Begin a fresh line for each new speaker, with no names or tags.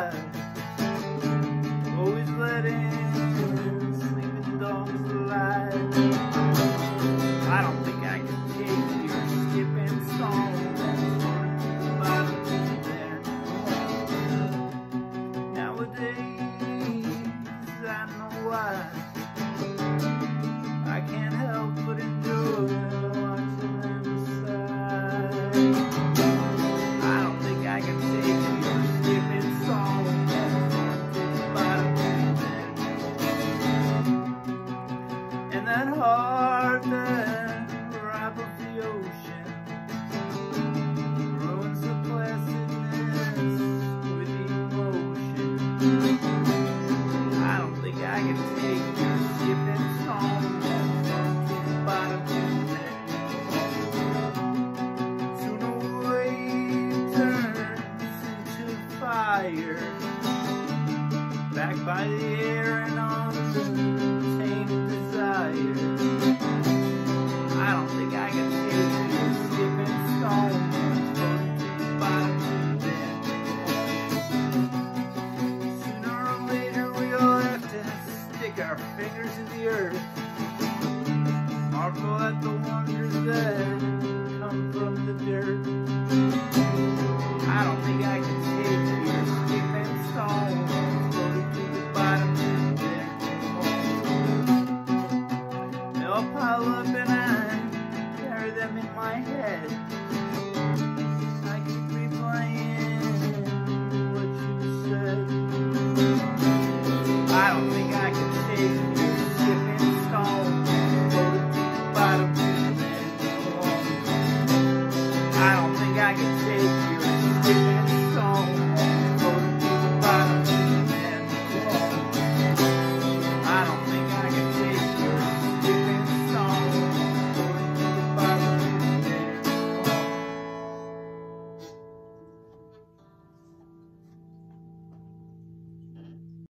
why. Always letting sleeping dogs alive. I don't think I can take your skipping song that's running through the bottom there. Nowadays, I know why. I can't help but enjoy watching them sigh. I don't think I can take your skipping song that's running through the bottom there. And that heart that rivals the ocean ruins the placidness with emotion. I don't think I can take your skipping song that's running through the bottom there. Sooner or later turns into fire, back by the air and untamed desire. I don't think I can take your skipping song that's running through the bottom there. Sooner or later we all have to stick our fingers in the earth, marvel at the wonders that come from the dirt. I don't think I can take your skipping song that's running through the bottom there. They all pile up and I carry them in my head.